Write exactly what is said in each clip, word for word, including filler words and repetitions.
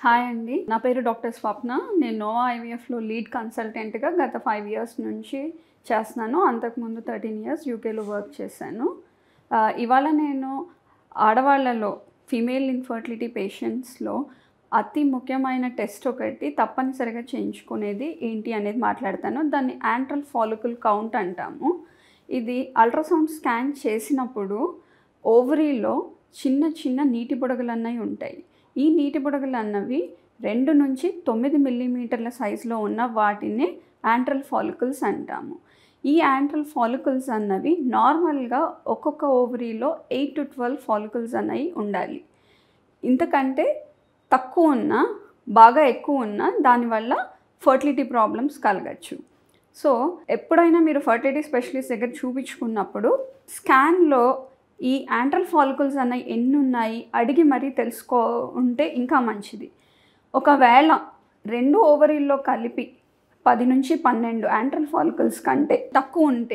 Hi అండి, నా పేరు డాక్టర్ స్వప్న. నేను నోవా ఐవీఎఫ్లో లీడ్ కన్సల్టెంట్గా గత ఫైవ్ ఇయర్స్ నుంచి చేస్తున్నాను. అంతకుముందు థర్టీన్ ఇయర్స్ యూకేలో వర్క్ చేశాను. ఇవాళ నేను ఆడవాళ్ళలో ఫీమేల్ ఇన్ఫర్టిలిటీ పేషెంట్స్లో అతి ముఖ్యమైన టెస్ట్ ఒకటి తప్పనిసరిగా చేయించుకునేది ఏంటి అనేది మాట్లాడతాను. దాన్ని యాంట్రల్ ఫాలికల్ కౌంట్ అంటాము. ఇది అల్ట్రాసౌండ్ స్కాన్ చేసినప్పుడు ఓవరీలో చిన్న చిన్న నీటి బుడగలు అన్నవి ఉంటాయి. ఈ నీటి బుడగలు అన్నవి రెండు నుంచి తొమ్మిది మిల్లీమీటర్ల సైజులో ఉన్న వాటిని యాంట్రల్ ఫాలికల్స్ అంటాము. ఈ యాంట్రల్ ఫాలికల్స్ అన్నవి నార్మల్గా ఒక్కొక్క ఓవరీలో ఎయిట్ టు ట్వెల్వ్ ఫాలికల్స్ అన్నవి ఉండాలి. ఇంతకంటే తక్కువ ఉన్నా బాగా ఎక్కువ ఉన్నా దానివల్ల ఫర్టిలిటీ ప్రాబ్లమ్స్ కలగచ్చు. సో ఎప్పుడైనా మీరు ఫర్టిలిటీ స్పెషలిస్ట్ దగ్గర చూపించుకున్నప్పుడు స్కాన్లో ఈ యాంట్రల్ ఫాలికల్స్ అన్నవి ఎన్ని ఉన్నాయి అడిగి మరీ తెలుసుకో ఉంటే ఇంకా మంచిది. ఒకవేళ రెండు ఓవరీల్లో కలిపి పది నుంచి పన్నెండు యాంట్రల్ ఫాలికల్స్ కంటే తక్కువ ఉంటే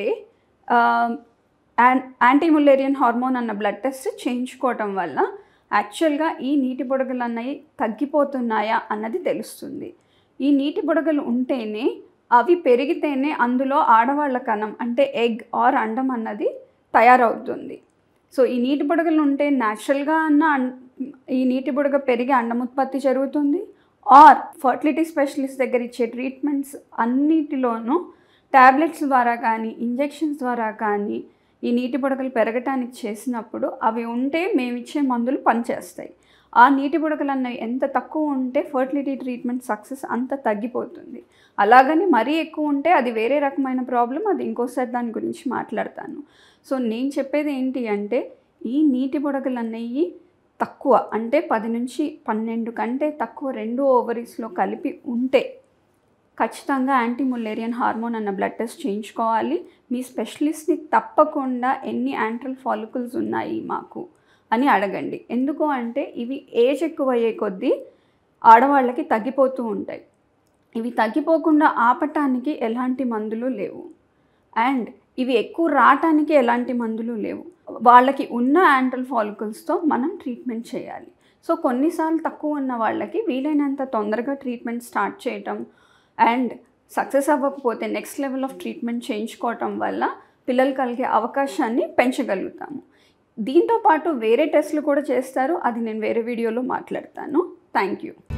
యాంటీ-ముల్లెరియన్ హార్మోన్ అన్న బ్లడ్ టెస్ట్ చేయించుకోవటం వల్ల యాక్చువల్గా ఈ నీటి బుడగలు అన్నవి తగ్గిపోతున్నాయా అన్నది తెలుస్తుంది. ఈ నీటి బుడగలు ఉంటేనే అవి పెరిగితేనే అందులో ఆడవాళ్ళ కణం అంటే ఎగ్ ఆర్ అండం అన్నది తయారవుతుంది. సో ఈ నీటి బుడగలు ఉంటే న్యాచురల్గా అన్న ఈ నీటి బుడగ పెరిగి అండముత్పత్తి జరుగుతుంది. ఆర్ ఫర్టిలిటీ స్పెషలిస్ట్ దగ్గర ఇచ్చే ట్రీట్మెంట్స్ అన్నిటిలోనూ ట్యాబ్లెట్స్ ద్వారా కానీ ఇంజెక్షన్స్ ద్వారా కానీ ఈ నీటి బుడగలు పెరగటానికి చేసినప్పుడు అవి ఉంటే మేము ఇచ్చే మందులు పనిచేస్తాయి. ఆ నీటి బుడగలు అన్నవి ఎంత తక్కువ ఉంటే ఫర్టిలిటీ ట్రీట్మెంట్ సక్సెస్ అంత తగ్గిపోతుంది. అలాగని మరీ ఎక్కువ ఉంటే అది వేరే రకమైన ప్రాబ్లం, అది ఇంకోసారి దాని గురించి మాట్లాడతాను. సో నేను చెప్పేది ఏంటి అంటే ఈ నీటి బుడగలు అన్నవి తక్కువ అంటే పది నుంచి పన్నెండు కంటే తక్కువ రెండు ఓవరీస్లో కలిపి ఉంటే ఖచ్చితంగా యాంటీ-ముల్లెరియన్ హార్మోన్ అన్న బ్లడ్ టెస్ట్ చేయించుకోవాలి. మీ స్పెషలిస్ట్ని తప్పకుండా ఎన్ని యాంట్రల్ ఫాలికల్స్ ఉన్నాయి మాకు అని అడగండి. ఎందుకు అంటే ఇవి ఏజ్ ఎక్కువ అయ్యే కొద్దీ ఆడవాళ్ళకి తగ్గిపోతూ ఉంటాయి. ఇవి తగ్గిపోకుండా ఆపటానికి ఎలాంటి మందులు లేవు, అండ్ ఇవి ఎక్కువ రావటానికి ఎలాంటి మందులు లేవు. వాళ్ళకి ఉన్న యాంట్రల్ ఫాలికల్స్తో మనం ట్రీట్మెంట్ చేయాలి. సో కొన్నిసార్లు తక్కువ ఉన్న వాళ్ళకి వీలైనంత తొందరగా ట్రీట్మెంట్ స్టార్ట్ చేయటం అండ్ సక్సెస్ అవ్వకపోతే నెక్స్ట్ లెవెల్ ఆఫ్ ట్రీట్మెంట్ చేయించుకోవటం వల్ల పిల్లలు కలిగే అవకాశాన్ని పెంచగలుగుతాము. దీంతోపాటు వేరే టెస్టులు కూడా చేస్తారు, అది నేను వేరే వీడియోలో మాట్లాడతాను. Thank you.